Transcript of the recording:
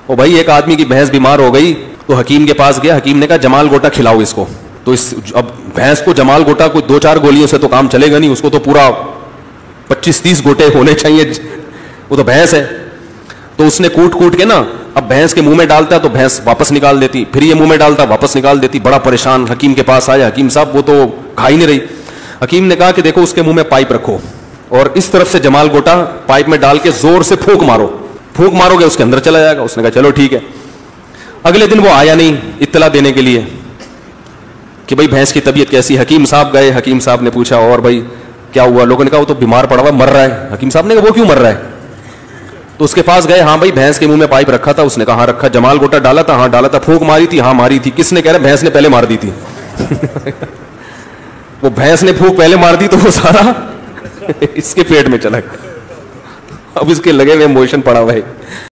और भाई एक आदमी की भैंस बीमार हो गई तो हकीम के पास गया। हकीम ने कहा जमाल गोटा खिलाओ इसको। तो अब भैंस को जमाल गोटा कोई 2-4 गोलियों से तो काम चलेगा नहीं, उसको तो पूरा 25-30 गोटे होने चाहिए, वो तो भैंस है। तो उसने कूट कूट के ना अब भैंस के मुंह में डालता तो भैंस वापस निकाल देती, फिर ये मुंह में डालता वापस निकाल देती। बड़ा परेशान हकीम के पास आया। हकीम साहब वो तो खा ही नहीं रही। हकीम ने कहा कि देखो उसके मुंह में पाइप रखो और इस तरफ से जमाल गोटा पाइप में डाल के जोर से फूंक मारो, फूंक मारोगे उसके अंदर चला जाएगा। उसने कहा चलो ठीक है। अगले दिन वो आया नहीं इत्तला देने के लिए कि भाई भैंस की तबीयत कैसी। हकीम साहब गए, हकीम साहब ने पूछा और भाई क्या हुआ। लोगों ने कहा वो तो बीमार पड़ा हुआ मर रहा है। हकीम साहब ने कहा वो क्यों मर रहा है। तो उसके पास गए, हाँ भाई भैंस के मुंह में पाइप रखा था। उसने कहा हाँ रखा। जमाल गोटा डाला था, हाँ डाला था। फूंक मारी थी, हाँ मारी थी। किसने, कह रहे भैंस ने पहले मार दी थी। वो भैंस ने फूंक पहले मार दी तो वो सारा इसके पेट में चला गया। अब इसके लगे हुए मोशन पड़ा हुआ है।